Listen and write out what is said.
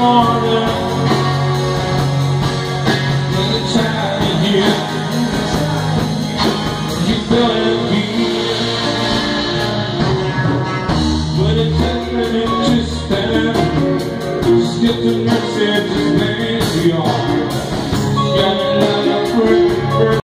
morning, when the time is here, you feel it here. But it took me to stand, skip the message, just make you all.